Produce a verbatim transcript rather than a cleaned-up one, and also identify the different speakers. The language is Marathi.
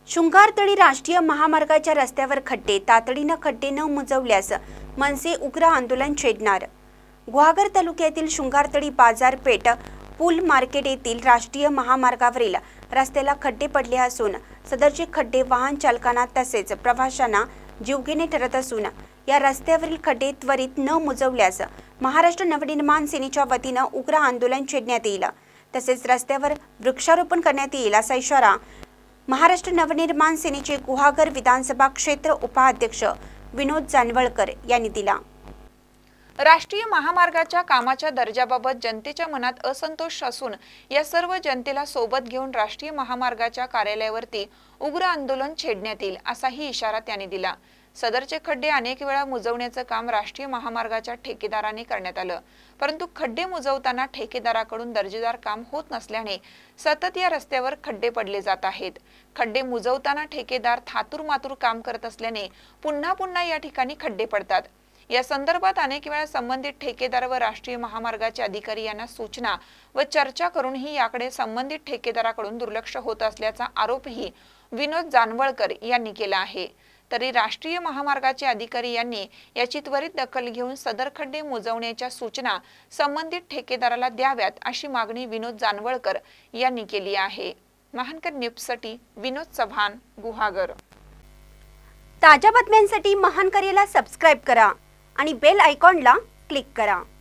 Speaker 1: शृंगारतळी राष्ट्रीय महामार्गाच्या रस्त्यावर खड्डे, तातडीने खड्डे न मुजवल्यास मनसे उग्र आंदोलन छेडणार। गुहागर तालुक्यातील शृंगारतळी बाजारपेठ पूल मार्केट येथील राष्ट्रीय महामार्गावरील रस्त्याला खड्डे पडले असून सदरचे खड्डे वाहन चालकांना तसेच प्रवाशांना जीवघेणे ठरत असून या रस्त्यावरील खड्डे त्वरित न मुजवल्यास महाराष्ट्र नवनिर्माण सेनेच्या वतीने उग्र आंदोलन छेडण्यात येईल। तसेच रस्त्यावर वृक्षारोपण करण्यात येईल असा इशारा महाराष्ट्र नवनिर्माण सेनेचे गुहागर विधानसभा क्षेत्र उपाध्यक्ष विनोद जानवळकर यांनी दिला।
Speaker 2: राष्ट्रीय महामार्गाच्या कामाच्या दर्जाबाबत जनतेच्या मनात असंतोष असून या सर्व जनतेला सोबत घेऊन राष्ट्रीय महामार्गाच्या कार्यालयावरती उग्र आंदोलन छेडण्यात येईल असाही इशारा त्यांनी दिला। सदरचे खड्डे अनेक वेळा मुजवण्याचे काम राष्ट्रीय महामार्गाच्या ठेकेदाराने करण्यात आलं, परंतु खड्डे मुजवताना ठेकेदाराकडून दर्जेदार काम होत नसल्याने सतत या रस्त्यावर खड्डे पडले जात आहेत। खड्डे मुजवताना ठेकेदार थातूर मातूर काम करत असल्याने पुन्हा पुन्हा या ठिकाणी खड्डे पडतात। या संदर्भात अनेक वेळा संबंधित ठेकेदार व राष्ट्रीय महामार्गाचे अधिकारी यांना सूचना व चर्चा करूनही याकडे संबंधित ठेकेदाराकडून दुर्लक्ष होत असल्याचा आरोपही विनोद जानवळकर यांनी केला आहे। तरी राष्ट्रीय महामार्गाचे अधिकारी यांनी याची त्वरित दखल घेऊन सदर खड्डे मुजवण्याच्या सूचना संबंधित ठेकेदाराला द्याव्यात अशी मागणी विनोद जानवळकर यांनी केली आहे। महानकर न्यूजसाठी विनोद चव्हाण, गुहागर।
Speaker 1: ताज्या बातम्यांसाठी महानकरेला सबस्क्राइब करा आणि बेल आयकॉनला क्लिक करा।